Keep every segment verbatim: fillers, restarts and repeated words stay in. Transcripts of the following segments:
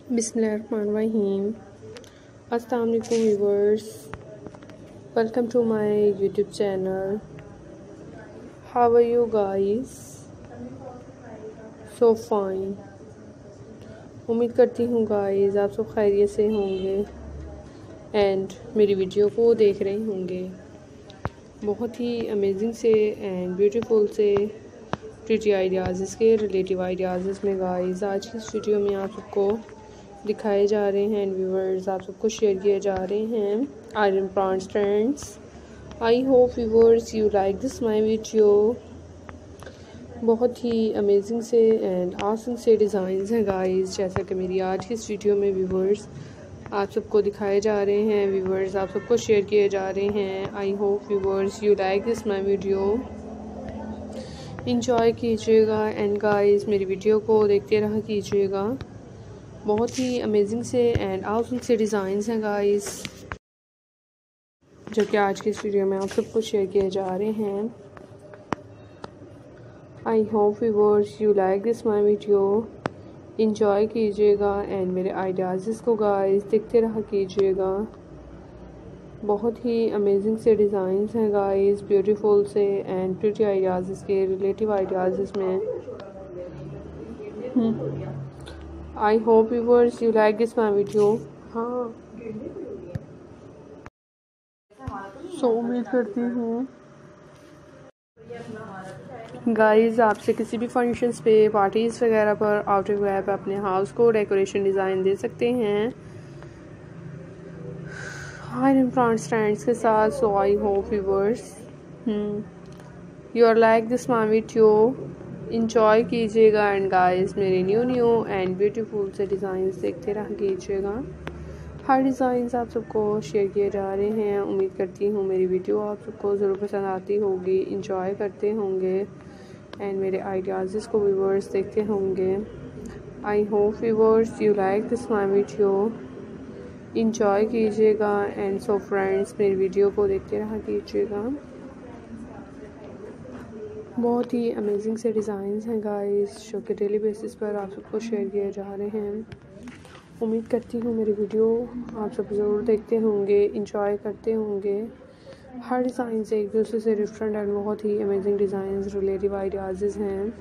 बिस्मिल्लाहिर्रहमानिर्रहीम। अस्सलाम वालेकुम viewers, welcome to my YouTube channel. How are you guys? So fine. उम्मीद करती हूँ गाइस आप सब खैरियत से होंगे एंड मेरी वीडियो को देख रहे होंगे। बहुत ही अमेजिंग से एंड ब्यूटीफुल से प्रिटी आइडियाज़, इसके रिलेटिव आइडियाज़ इसमें गाइस आज की इस वीडियो में आप सबको दिखाए जा रहे हैं एंड व्यूअर्स आप सबको शेयर किए जा रहे हैं iron plants trends. I hope viewers you like this my video. बहुत ही अमेजिंग से एंड आसम से डिज़ाइंस हैं गाइस, जैसा कि मेरी आज की इस वीडियो में व्यूअर्स आप सबको दिखाए जा रहे हैं, व्यूअर्स आप सबको शेयर किए जा रहे हैं। I hope viewers you like this my video, enjoy कीजिएगा एंड गाइस मेरी वीडियो को देखते रहा कीजिएगा। बहुत ही अमेजिंग से एंड आउटफिट से डिज़ाइंस हैं गाइस, जो कि आज की इस वीडियो में आप सबको शेयर किए जा रहे हैं। I hope viewers you like this my video, enjoy कीजिएगा एंड मेरे आइडियाज़ को गाइस देखते रहा कीजिएगा। बहुत ही अमेजिंग से डिज़ाइंस हैं गाइस, ब्यूटीफुल से एंड प्रिटी आइडियाज़, इसके रिलेटिव आइडियाज़ इसमें। I hope viewers you like this my video. हाँ, सो उम्मीद करती हूँ गाइस आपसे किसी भी फंक्शंस पे, पार्टीज़ वगैरह पर, आउटिंग वगैरह पे अपने हाउस को डेकोरेशन डिज़ाइन दे सकते हैं आयरन प्लांट्स स्टैंड्स के साथ। So I hope viewers you are like this my video, enjoy कीजिएगा एंड गाइस मेरे न्यू न्यू एंड ब्यूटीफुल से डिज़ाइंस देखते रह कीजिएगा। हर डिज़ाइंस आप सबको शेयर किए जा रहे हैं। उम्मीद करती हूँ मेरी वीडियो आप सबको ज़रूर पसंद आती होगी, इंजॉय करते होंगे एंड मेरे आइडियाज़ को व्यूअर्स देखते होंगे। I hope viewers you like this my video, enjoy कीजिएगा एंड सो फ्रेंड्स मेरी वीडियो को देखते रहा कीजिएगा। बहुत ही अमेजिंग से डिज़ाइंस हैं गाइस, जो कि डेली बेसिस पर आप सबको शेयर किए जा रहे हैं। उम्मीद करती हूँ मेरी वीडियो आप सब ज़रूर देखते होंगे, इंजॉय करते होंगे। हर डिज़ाइन से एक दूसरे से डिफरेंट एंड बहुत ही अमेजिंग डिज़ाइंस रिलेटिव आइडियाज़ हैं।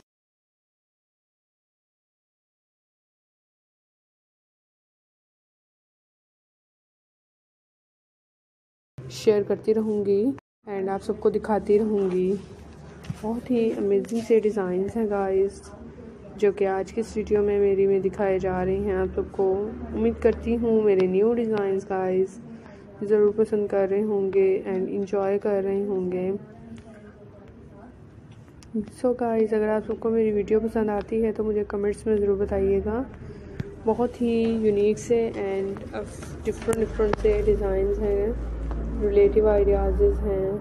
शेयर करती रहूँगी एंड आप सबको दिखाती रहूँगी। बहुत ही अमेजिंग से डिज़ाइंस हैं गाइस, जो कि आज की इस वीडियो में मेरी में दिखाए जा रही हैं आप सबको। उम्मीद करती हूँ मेरे न्यू डिज़ाइंस गाइस ज़रूर पसंद कर रहे होंगे एंड इंजॉय कर रहे होंगे। सो so गाइस अगर आप सबको मेरी वीडियो पसंद आती है तो मुझे कमेंट्स में ज़रूर बताइएगा। बहुत ही यूनिक से एंड डिफरेंट डिफरेंट से डिज़ाइंस हैं, रिलेटिव आइडियाज़ हैं।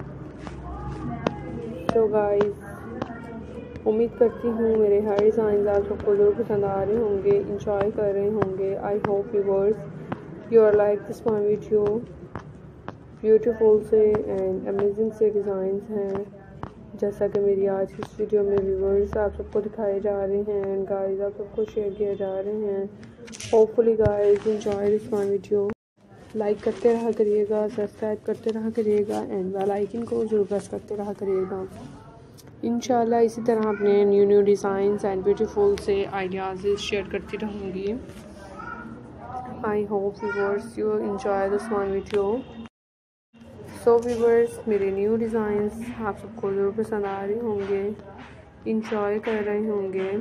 तो गाइस उम्मीद करती हूँ मेरे हर डिज़ाइन आप सबको ज़रूर पसंद आ रहे होंगे, इंजॉय कर रहे होंगे। I hope viewers you are like this my video. Beautiful से एंड अमेजिंग से डिज़ाइंस हैं, जैसा कि मेरी आज की इस वीडियो में व्यूअर्स आप सबको दिखाए जा रहे हैं एंड गाइस आप सबको शेयर किए जा रहे हैं। Hopefully guys enjoy this my video. Like करते रहा करिएगा, सब्सक्राइब करते रहा करिएगा एंड बेल आइकन को ज़रूर प्रेस करते रहा करिएगा। इंशाल्लाह इसी तरह अपने new new designs and beautiful से आइडियाज़ शेयर करती रहूँगी। I hope viewers you enjoy this my video. So viewers मेरे न्यू डिज़ाइंस आप सबको ज़रूर पसंद आ रहे होंगे, इंजॉय कर रहे होंगे।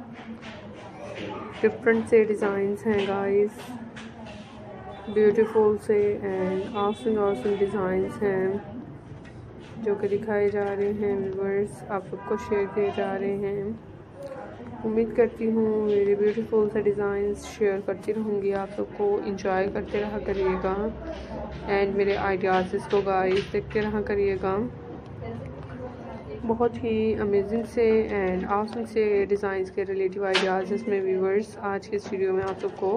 डिफरेंट से डिज़ाइंस हैं गाइस, ब्यूटीफुल से एंड आसम आसम डिज़ाइंस हैं, जो कि दिखाए जा रहे हैं व्यूअर्स आप सबको शेयर किए जा रहे हैं। उम्मीद करती हूँ मेरे ब्यूटीफुल से डिज़ाइंस शेयर करती रहूँगी, आप सबको इंजॉय करते रहा करिएगा एंड मेरे आइडियाज़ को गाइस देखते रहा करिएगा। बहुत ही अमेजिंग से एंड आसम से डिज़ाइंस के रिलेटिव आइडियाज़ इसमें व्यूअर्स आज की इस वीडियो में आप सबको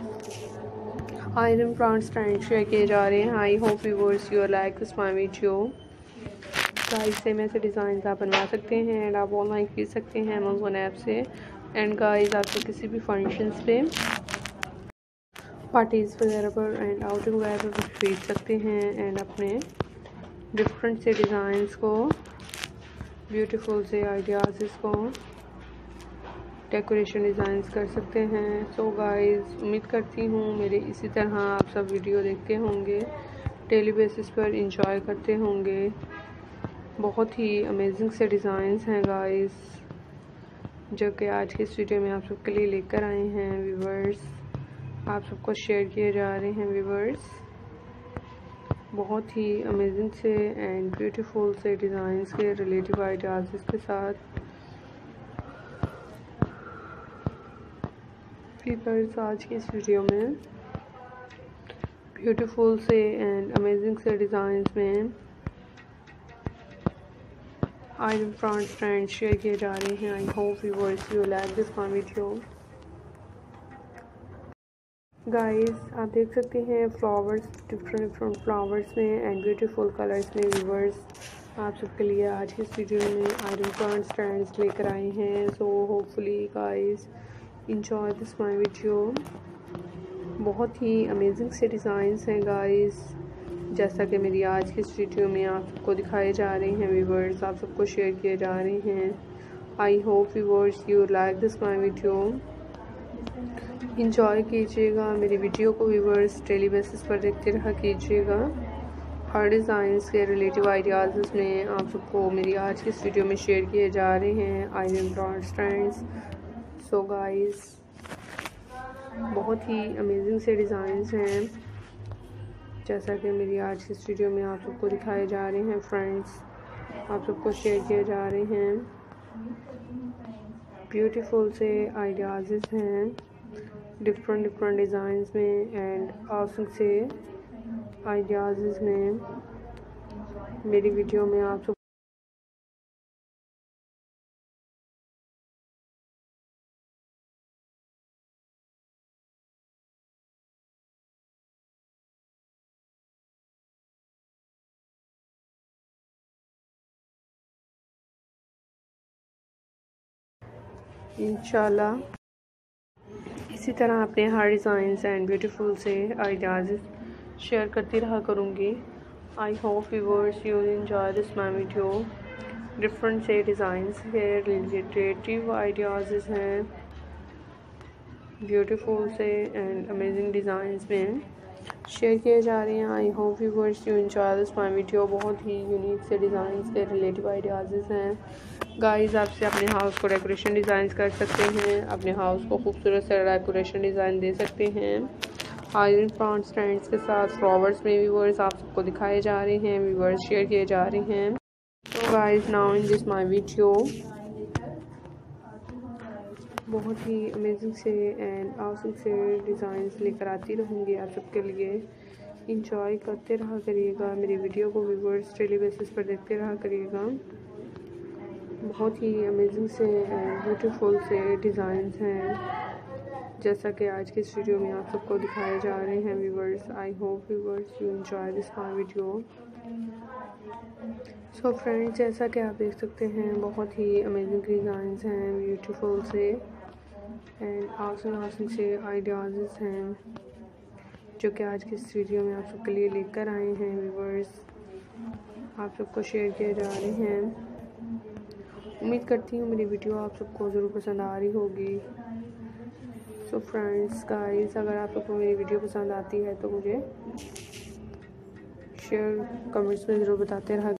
आयरन प्लांट्स स्टैंड शेयर किए जा रहे हैं। I hope viewers you are like this my video. Guys same ऐसे डिज़ाइन आप बनवा सकते हैं एंड आप ऑनलाइन खरीद सकते हैं अमेज़न ऐप से। एंड गाइस आपको किसी भी फंक्शंस पे, पार्टीज़ वगैरह पर एंड आउटिंग वगैरह पर खरीद सकते हैं एंड अपने डिफरेंट से डिज़ाइंस को, ब्यूटीफुल से आइडियाज़ को डेकोरेशन डिज़ाइंस कर सकते हैं। सो गाइस, उम्मीद करती हूँ मेरे इसी तरह आप सब वीडियो देखते होंगे, डेली बेसिस पर इंजॉय करते होंगे। बहुत ही अमेजिंग से डिज़ाइंस हैं गाइस जो कि आज की इस वीडियो में आप सबके लिए लेकर आए हैं व्यूवर्स, आप सबको शेयर किए जा रहे हैं व्यूवर्स। बहुत ही अमेजिंग से एंड ब्यूटीफुल से डिज़ाइंस के रिलेटिव आइडियाज़ के साथ व्यूवर्स आज की इस वीडियो में ब्यूटीफुल से एंड अमेजिंग से डिज़ाइंस में आइटम फ्रंट फ्रेंड शेयर किए जा रहे हैं। I hope viewers you like this my video. Guys, आप देख सकते हैं फ्लावर्स, डिफरेंट डिफरेंट फ्लावर्स में एंड ब्यूटीफुल कलर्स में व्यूअर्स आप सबके लिए आज की इस वीडियो में आइटम फ्रंट स्टैंड्स लेकर आए हैं। So hopefully guys enjoy this my video. बहुत ही अमेजिंग से डिज़ाइंस हैं गाइस जैसा कि मेरी आज की इस वीडियो में आप सबको दिखाए जा रहे हैं व्यूवर्स, आप सबको शेयर किए जा रहे हैं। I hope viewers you like this my video. Enjoy कीजिएगा मेरी वीडियो को व्यूवर्स, डेली बेसिस पर देखते रहा कीजिएगा। हर डिज़ाइंस के रिलेटिव आइडियाज़ में आप सबको मेरी आज की इस वीडियो में शेयर किए जा रहे हैं item front stands. So guys, बहुत ही अमेजिंग से डिज़ाइंस हैं जैसा कि मेरी आज की इस वीडियो में आप सबको दिखाए जा रहे हैं फ्रेंड्स, आप सबको शेयर किए जा रहे हैं। ब्यूटीफुल से आइडियाज़ हैं डिफरेंट डिफरेंट डिज़ाइंस में एंड ऑसम से आइडियाज़ में मेरी वीडियो में आप सब इंशाल्लाह इसी तरह अपने हर डिज़ाइंस एंड ब्यूटीफुल से आइडियाज़ शेयर करती रहा करूँगी। I hope viewers you enjoy this my video. Different से डिज़ाइंस के रिलेटिव आइडियाज़ हैं ब्यूटीफुल से एंड अमेजिंग डिज़ाइंस में शेयर किए जा रहे हैं। I hope viewers you enjoy this my video. बहुत ही यूनिक से डिज़ाइंस के रिलेटिव आइडियाज़ हैं गाइस। आपसे अपने हाउस को डेकोरेशन डिज़ाइन कर सकते हैं, अपने हाउस को खूबसूरत से डेकोरेशन डिज़ाइन दे सकते हैं आयरन प्लांट स्टैंड्स के साथ। फ्लावर्स में व्यूअर्स आप सबको दिखाए जा रहे हैं, व्यूअर्स शेयर किए जा रहे हैं। तो guys now in this my video बहुत ही अमेजिंग से एंड ऑसम से डिज़ाइंस लेकर आती रहूँगी आप सबके लिए। इंजॉय करते रहा करिएगा मेरी वीडियो को व्यूअर्स, डेली बेसिस पर देखते रहा करिएगा। बहुत ही अमेजिंग से एंड ब्यूटीफुल से डिज़ाइंस हैं जैसा कि आज की इस वीडियो में आप सबको दिखाए जा रहे हैं viewers. I hope viewers you enjoy this my video. So friends, जैसा कि आप देख सकते हैं बहुत ही अमेजिंग डिज़ाइंस हैं ब्यूटीफुल से एंड आसन आसन से आइडियाज़ हैं जो कि आज की इस वीडियो में आप सबके लिए लेकर आए हैं व्यूअर्स, आप सबको शेयर किए जा रहे हैं। उम्मीद करती हूँ मेरी वीडियो आप सबको ज़रूर पसंद आ रही होगी। सो फ्रेंड्स गाइस, अगर आप सबको मेरी वीडियो पसंद आती है तो मुझे शेयर कमेंट्स में ज़रूर बताते रहा